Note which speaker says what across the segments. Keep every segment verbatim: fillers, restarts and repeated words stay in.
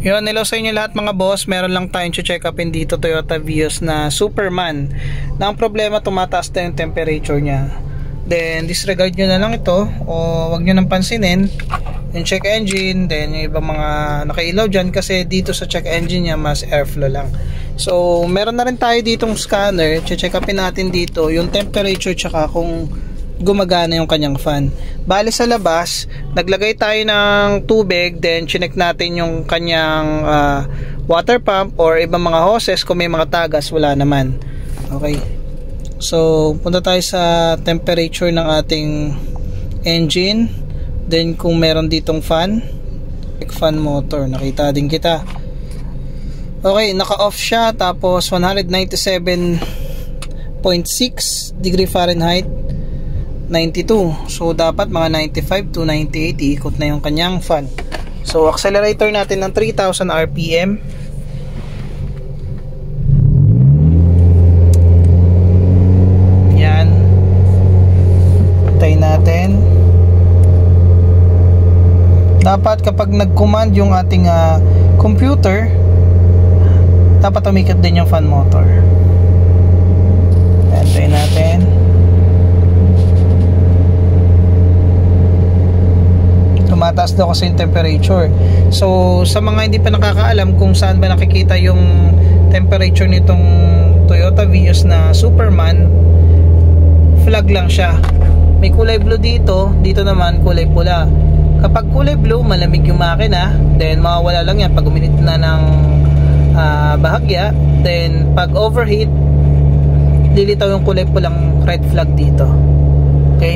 Speaker 1: Yun, hello sa inyo lahat mga boss. Meron lang tayong check upin dito Toyota Vios na Superman na ang problema, tumataas na yung temperature nya. Then disregard nyo na lang ito o wag nyo nang pansinin yung check engine. Then yung ibang mga nakailaw dyan, kasi dito sa check engine nya mas airflow lang. So meron na rin tayo ditong scanner. Check upin natin dito yung temperature tsaka kung gumagana yung kanyang fan. Bali sa labas, naglagay tayo ng tubig, then chinek natin yung kanyang uh, water pump or ibang mga hoses. Kung may mga tagas, wala naman. Okay. So, punta tayo sa temperature ng ating engine. Then kung meron ditong fan, fan motor, nakita din kita. Okay, naka-off siya. Tapos one ninety-seven point six degree Fahrenheit, ninety-two. So dapat mga ninety-five to ninety-eight ikot na yung kanyang fan. So accelerator natin ng three thousand R P M. Yan. Tayo natin. Dapat kapag nag-command yung ating uh, computer, dapat umikot din yung fan motor. Yan, tayo natin. Tumataas daw kasi yung temperature. So sa mga hindi pa nakakaalam kung saan ba nakikita yung temperature nitong Toyota Vios na Superman, flag lang siya. May kulay blue dito, dito naman kulay pula. Kapag kulay blue, malamig yung makina, then mawawala lang yan pag uminit na ng uh, bahagya. Then pag overheat, lilitaw yung kulay pulang red flag dito. Okay.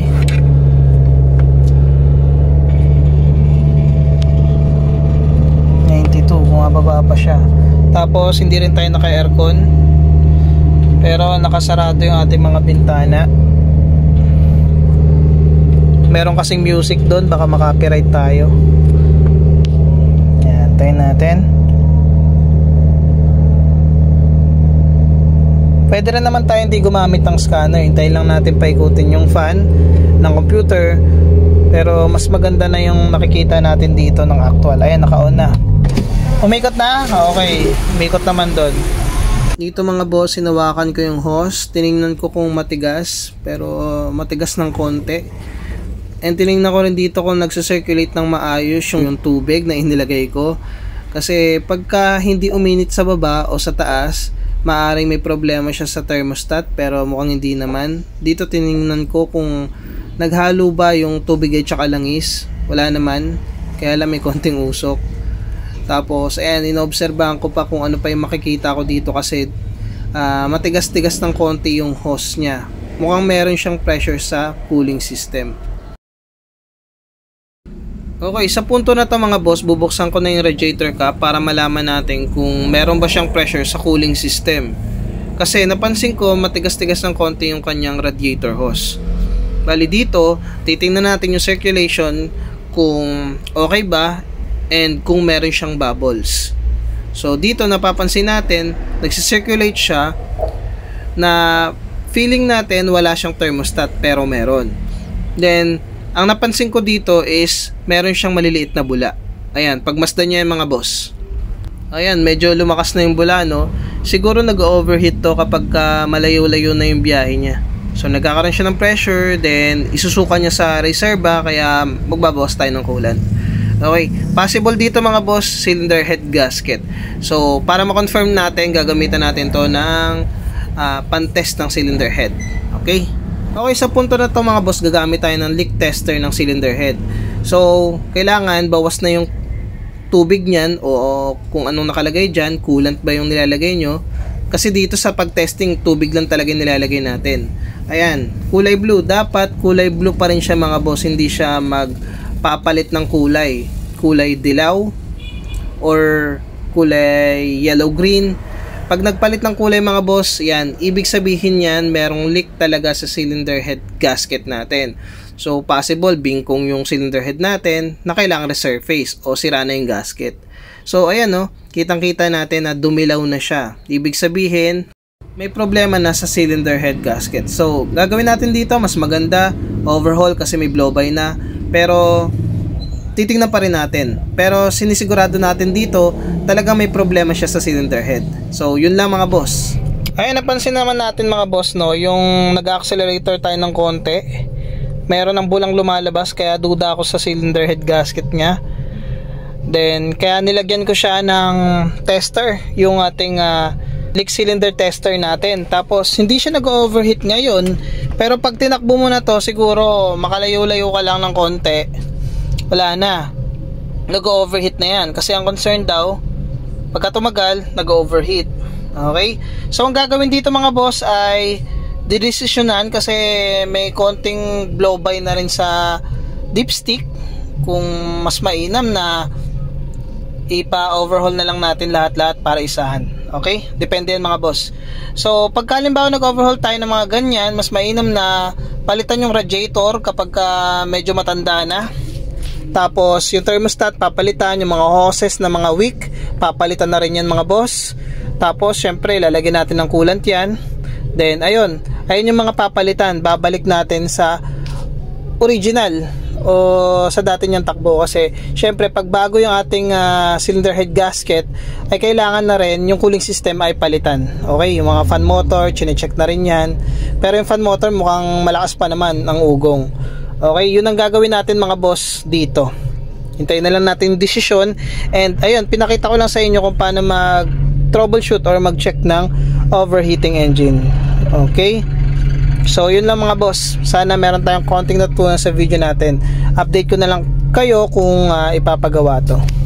Speaker 1: Bumababa pa siya. Tapos hindi rin tayo naka-aircon, pero nakasarado yung ating mga bintana. Meron kasing music doon, baka makapiright tayo. Yan, tayo natin. Pwede rin naman tayo hindi gumamit ng scanner. Hintayin lang natin paikutin yung fan ng computer, pero mas maganda na yung nakikita natin dito ng actual. Ayan, naka-on na. Umikot na? Okay, umikot naman doon. Dito mga boss, sinawakan ko yung hose. Tiningnan ko kung matigas, pero matigas ng konti. And tiningnan ko rin dito kung nagsa-circulate ng maayos yung, yung tubig na inilagay ko. Kasi pagka hindi uminit sa baba o sa taas, maaring may problema siya sa thermostat, pero mukhang hindi naman. Dito tiningnan ko kung naghalo ba yung tubig at saka langis. Wala naman, kaya lang may konting usok. Tapos ayan, inobserbahan ko pa kung ano pa yung makikita ko dito, kasi uh, matigas-tigas ng konti yung hose nya. Mukhang meron siyang pressure sa cooling system. Okay, sa punto na to mga boss, bubuksan ko na yung radiator cap para malaman natin kung meron ba siyang pressure sa cooling system. Kasi napansin ko matigas-tigas ng konti yung kanyang radiator hose. Bali dito, titingnan natin yung circulation kung okay ba and kung meron siyang bubbles. So dito napapansin natin, nagsisirculate siya, na feeling natin wala siyang thermostat pero meron. Then ang napansin ko dito is meron siyang maliliit na bula. Ayan, pagmasdan niyo yan mga boss. Ayan, medyo lumakas na yung bula, no? Siguro nag-overheat to kapag uh, malayo-layo na yung biyahe niya. So nagkakaroon siya ng pressure, then isusuka niya sa reserva, kaya magbabawas tayo ng coolant. Okay, possible dito mga boss, cylinder head gasket. So para ma-confirm natin, gagamitan natin to ng uh, pan-test ng cylinder head. Okay. Okay, sa punto na to mga boss, gagamit tayo ng leak tester ng cylinder head. So kailangan bawas na yung tubig niyan, o kung anong nakalagay dyan, coolant ba yung nilalagay nyo. Kasi dito sa pag-testing, tubig lang talaga nilalagay natin. Ayan, kulay blue. Dapat kulay blue pa rin siya mga boss, hindi siya magpapalit ng kulay. Kulay dilaw or kulay yellow-green. Pag nagpalit ng kulay mga boss, yan, ibig sabihin yan, merong leak talaga sa cylinder head gasket natin. So possible bingkong yung cylinder head natin na kailangan resurface o sira na yung gasket. So ayan, no, kitang-kita natin na dumilaw na siya. Ibig sabihin may problema na sa cylinder head gasket. So gagawin natin dito, mas maganda overhaul kasi may blow by na. Pero titingnan pa rin natin. Pero sinisigurado natin dito, talagang may problema siya sa cylinder head. So, yun lang mga boss. Ayun, napansin naman natin mga boss, no, yung nag-accelerator tayo ng konti. Meron ng bulang lumalabas, kaya duda ako sa cylinder head gasket niya. Then, kaya nilagyan ko siya ng tester, yung ating uh, leak cylinder tester natin. Tapos, hindi siya nag-overheat ngayon. Pero pag tinakbo mo na to, siguro makalayo-layo ka lang ng konti. Wala na. Nag-overheat na yan. Kasi ang concern daw, pagka tumagal, nag-overheat. Okay? So, ang gagawin dito mga boss ay didesisyonan kasi may konting blow-by na rin sa dipstick. Kung mas mainam na ipa-overhaul na lang natin lahat-lahat para isahan. Okay? Depende yan mga boss. So, pagka halimbawa nag-overhaul tayo ng mga ganyan, mas mainam na palitan yung radiator kapag uh, medyo matanda na. Tapos, yung thermostat, papalitan. Yung mga hoses na mga wick, papalitan na rin yan mga boss. Tapos, syempre, lalagyan natin ng coolant yan. Then, ayun. Ayun yung mga papalitan. Babalik natin sa original o sa dati niyang takbo. Kasi, syempre, pag bago yung ating uh, cylinder head gasket, ay kailangan na rin yung cooling system ay palitan. Okay? Yung mga fan motor, chinecheck na rin yan. Pero yung fan motor, mukhang malakas pa naman ang ugong. Okay? Yun ang gagawin natin mga boss dito. Hintayin na lang natin yung desisyon. And, ayun, pinakita ko lang sa inyo kung paano mag troubleshoot or mag-check ng overheating engine. Okay? So, yun lang mga boss. Sana meron tayong konting natutunan sa video natin. Update ko na lang kayo kung uh, ipapagawa to.